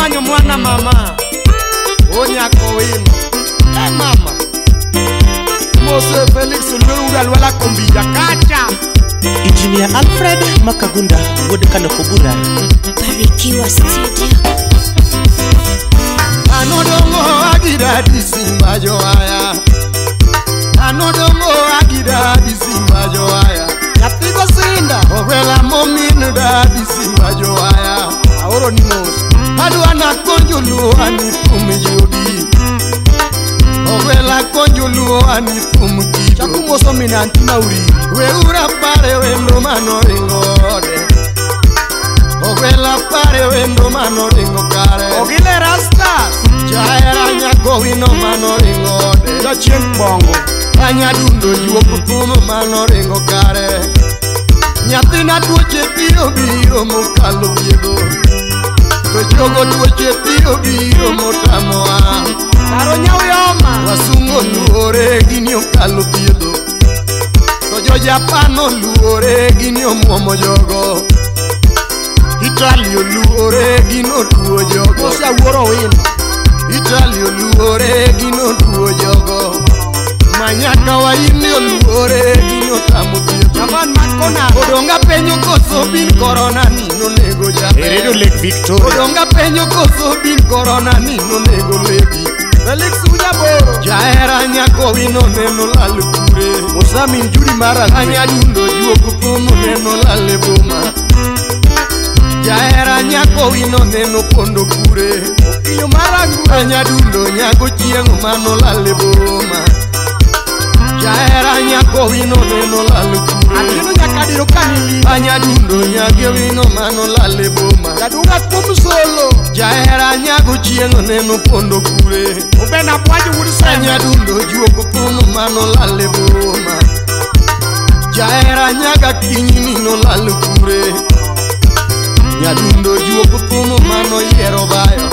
manyo mwana mama Onyako wino mama Mose Felix Lwela Lwela Kombija Kacha Engineer Alfred Makagunda Wodekano Kobura Barikiwa Studio Anodongo agira disimba joaya Anodongo agira disimba joaya Yatigo sinda Ogwela mominu da disimba joaya Aoro ni mos Aduana konjulu anipumi jodi Ogwela konjulu anipumi kido Chakumoso minantima uri Weura pare wendo mano ringode Ogwela pare wendo mano ringo kare Ogile rastas Jaera nyako wino mano ringode Da chien bongo Anya dundo juo kutumo mano ringo kare Nyatina tuoche tiro biro mokalo biego Tojogo tuoche tiro biro motamoa Karo nyau yoma Wasungo luore gini okalo biego Tojo Japano luore gini omuomo jogo Italio luore gino tuo jogo Osia wuoro wino Italio luore gino tuo jogo Manyaka wa indio luore gino tamo biego Javan Makona Odonga penyo koso bin corona nino nego jabe Heredo Lake Victoria Odonga penyo koso bin corona nino nego legi Felix Ujaboro Jaera nyako wino neno lalukure Mosamin juri mara Anya dundo juo kutumo neno laleboma Jaera nyako wino neno pondo kure Okinyo marangu Anya dundo nyako chiengo mano laleboma Jaera nyako wino neno lalukure Atino nyakadiro kanili Anya dundo nyake wino mano laleboma Kadunga kumsolo Jaera nyako chiengo neno pondo kure Ubena bwaji wurisema Anya dundo juo kupuno mano laleboma Jaera nyaka kinyi nino lalukure Nyadundo juo kutumo mano yero bayo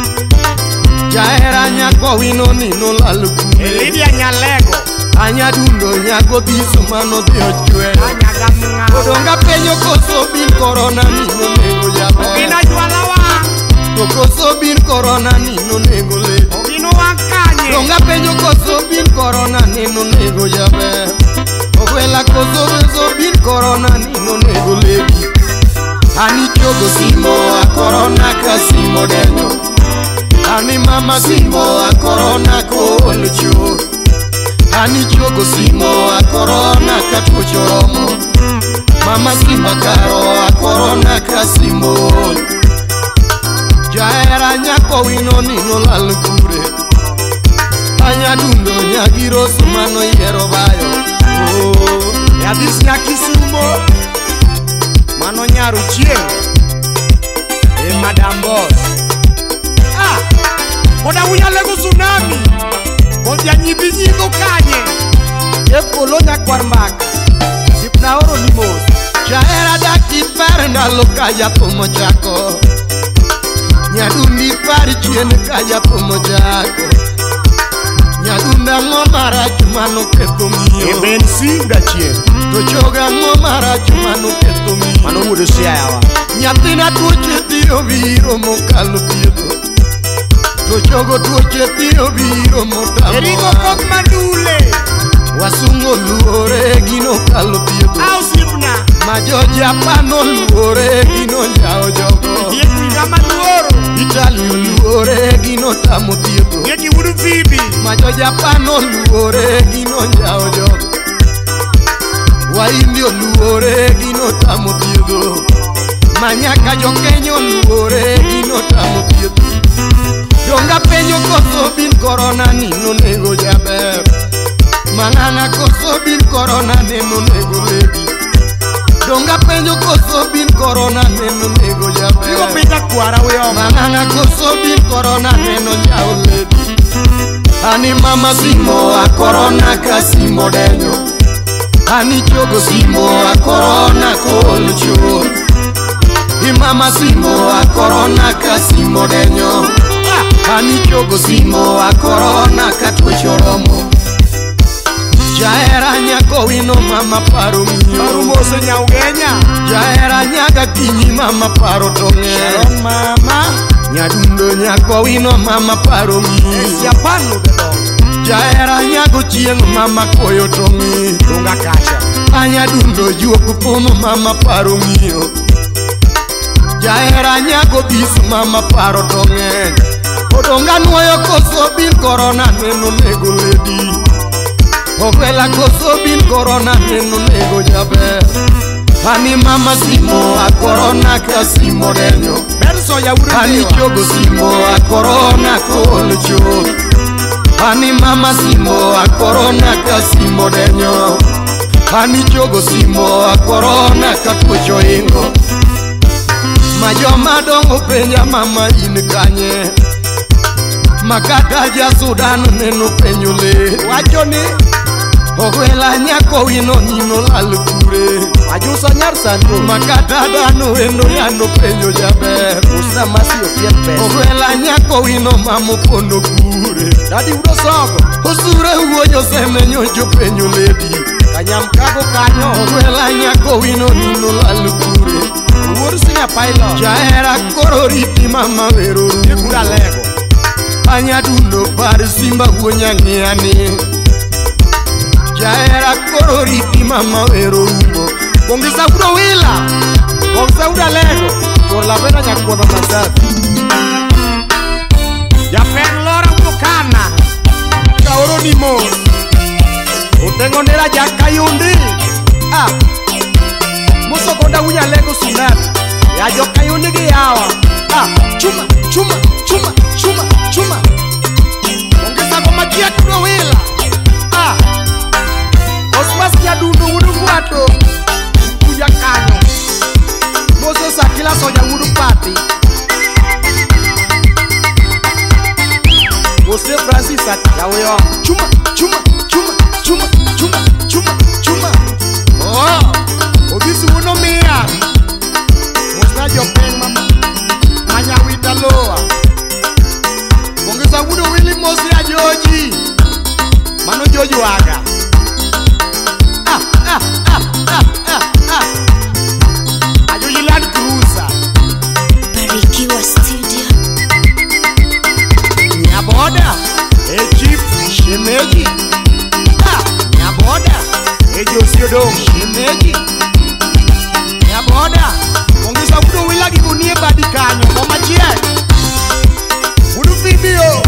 Jaera nyako wino nino lalukure Elidia Nyalego Anyadundo nyako bisu mano dio chwe Odonga penyo koso bin corona nino nego jabe Ogina jualawa Koso bin corona nino nego le Ogino wakanye Odonga penyo koso bin corona nino nego jabe Ogwela koso bin corona nino nego lebi Ani chogo simo a corona ka simo denyo Ani mama simo a corona ko olucho Ani chogo simo a corona ka tuchoromo Mama simba karo a corona ka simo Jaera nyako wino nino lalukure Anya dundo nyagiro sumano yero bayo Oh, yadis nyakisumo Mano nyaru chieng Madam Boss Oda unyalego tsunami Oda nyibi nyigo kanye Polo nyakwar mbaka Sipna oro limos Jaera daki perna loka ya tomo chako Nyadundi pari chien kaya tomo chako Nyadunda ngomara chumano keto miyo Ebensi da chien Tojoga ngomara chumano keto miyo Mano wudo siya yawa Nyatina tuoche tiro biro mokalo biedo Tojogo tuoche tiro biro motamo Erigo kok mandule Wasungo luore gino kalo biedo Ausipna Majo Japano luore gino njao jogo Yeku igama luoro Italio luore gino tamo biedo Yeki wudu fibi Majo Japano luore gino njao jogo Wa indio luore gino tamo biedo Manyaka jo Kenyo luore gino tamo biedo Donga penyo koso bin corona nino nego jaber Mangana koso bin corona nino nego lebi Donga penyo koso bin corona nino nego jaber Igo pita kuara weo Mangana koso bin corona nino njao lebi Ani mama simo a corona ka simo denyo Ani chogo simo a corona ko olucho Imama simo a corona ka simo denyo Ani chogo simo a corona ka tuchoromo Jaera nyako wino mama paro miyo Paru mose nyaugenya Jaera nyaga kinyi mama paro tonge Sharon mama Nyadundo nyako wino mama paro mi Siapano bedo Jaera nyako chieng mama koyo tongi Lunga kacha Anyadundo juoku pomo mama paro miyo Jaera nyako bisu mama paro tonge Odonga nuoyo koso bil korona neno nego ledi Ogwela koso bil korona neno nego jaber Ani mama simo a korona ka simo denyo Benso ya uri Ani chogo simo a korona kolcho Ani mama simo a korona ka simo denyo Ani chogo simo a korona ka kucho ingo Majo madongo penja mama in kanye Makata ja Sudan neno penyo le Wachoni Ogwela nyako wino nino lalukure Ajuso nyar sandro Makata dano eno yano penyo jaber Usna masi opien pesa Ogwela nyako wino mamo pono kure Dadi udo sogo Osure uoyo semenyo jo penyo ledi Kanyam kago kanyo Ogwela nyako wino nino lalukure Uwuru sinya pailo Jaera koro riti mama vero Yekura lego Anyadundo par simba huonya ngiani Jaera koro riti mama vero umo Bongisa udo wila Bongisa udo lego Por la pena nyakuwa masafi Ya pen lora udo kana Kaoro ni mo Utengo nera jaka yundi Muso konda unya lego sunat Ya joka yundi ki yawa Chuma, chuma, chuma, chuma, chuma Bongisa koma kia kudo wila Osmas ya dundu udu guato Kuja kanyo Moso sakila soja udu pati Ose Francis ati yaweyo Chuma, chuma, chuma, chuma, chuma, chuma, chuma Obisi uno mia Mosna jopen mama Manya wita loa Bongisa udu wili mosi ya Joji Mano Joji waga Ajoji Land Cruiser Barikiwa Studio. Nyaboda Chief Shemeji Nyaboda Josiodong Shemeji Nyaboda Ongisa udo wila gibunie badi kanyo Mama chie Udu video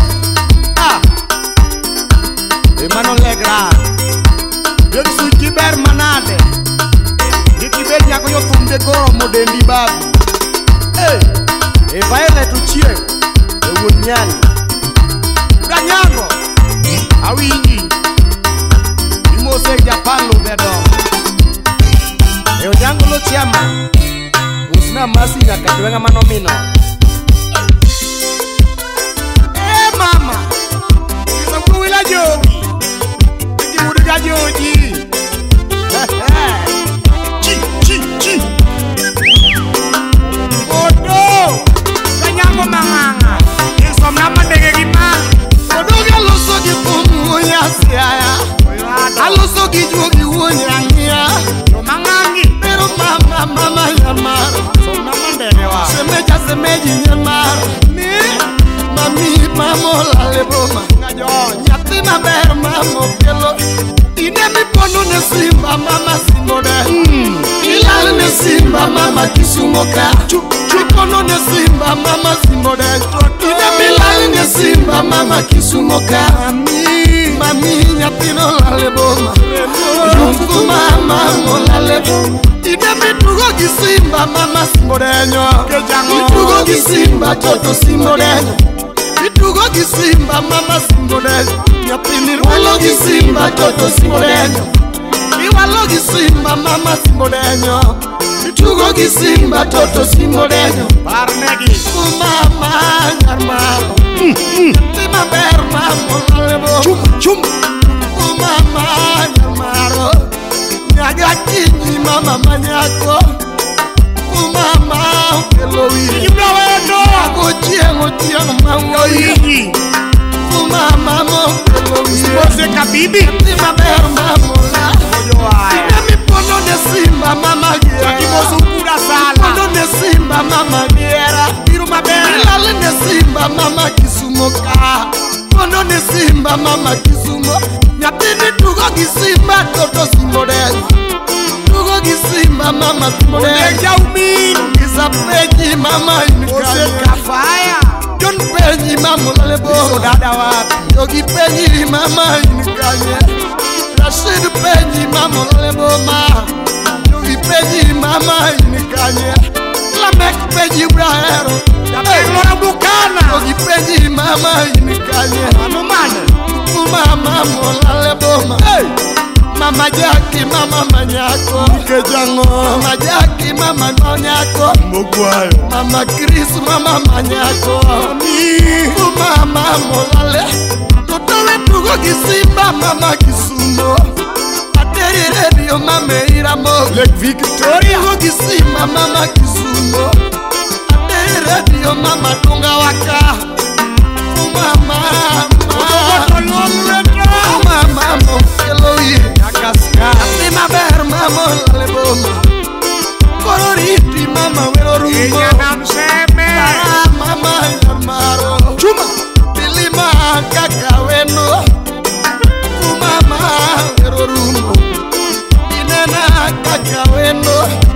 Emano Legra Yogi suji ber manade Diki ber nyako yo tumde koro modendi babi Violet uchie Wunyani Uda nyango Awinji Imose Japan lo bedo Nyango lo chiama Usna masi nyakadwenga manomino Mama Isa kuwila jogi Diki muduga jogi Chi Odo Kanyango manganga Isom nama dege gimana Odo ga loso gi pomu wonya siaya Aloso gi jogi wonya ngia Yo mangangi Pero mama yamar Som nama dege wa Semeji nyamar Ni Mami mamo laleboma Ngajon Nyati maber mamo kelo Ine mi pono ne simba mama simode Ilal ne simba mama kisumoka Chupono ne simba mama simode Ine milal ne simba mama kisumoka Mami nyatino laleboma Yungu mama mo laleboma Ine mitugo gisimba mama simodenyo Mitugo gisimba toto simodenyo Mitugo gisimba mama simodenyo Nyapini rwalo gisimba toto simodenyo Iwalo gisimba mama simodenyo Mitugo gisimba toto simodenyo Barnegi Mama nyarmalo Tima ber mamo lalebo Chum Mama nyarmalo Nyaga kinyi mama manyako Mama ukelowi Ibrawedo Ochieng mawoyi Oigi Mama ukelowi Ose kabibi Tima ber mamola Ojo waya Ine mi pono ne simba mama giera Kimosu kura sala Pono ne simba mama giera Biru maber Ilale ne simba mama Kisumo ka. Kono ni simba mama Kisumo. Nyatini tugo gi simba toto simodel. Tugo gi simba mama simodel. Oneja umin. Isa peji mama inikanye. Ose kafaya. John peji mama lalebo. Iso dada wapi. Yogi peji mama inikanye. Rashid peji mama lalebo ma. Yogi peji mama inikanye. Lamek peji brahero. Lora bukana. Yogi peji mama inikanye. Mano mane. Mama lalebo ma. Mama Jackie mama manyako. Kejango. Mama Jackie mama manyako. Mogwayo. Mama Chris mama manyako. Ni. Mama molale. Totowe tugo gisimba mama Kisumo. Ateri radio mama iramo. Lake Victoria. Tugo gisimba mama Kisumo. Ateri radio mama tunga waka. Mama mama Eloyi. Nakaska. Sima ber mama laleboma. Kororiti mama werorumo. Enya namseme. Mama yarmaro. Chuma. Bilima kakaweno. Mama werorumo. Inena kakaweno.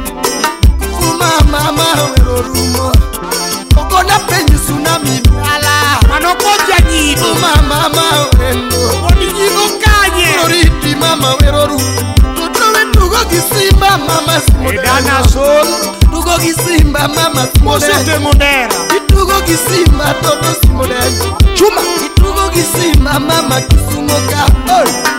Mama werorumo. Okona penyi tsunami ala. Manokoja nyido. Mama weno. Odi nyido kanye. Kororiti mama werorumo. Tutowe tugo gisimba mama simodel. Edana sol. Tugo gisimba mama Mosete simodel. modera. Itugo gisimba toto simodel. Chuma. Itugo gisimba mama Kisumo ka.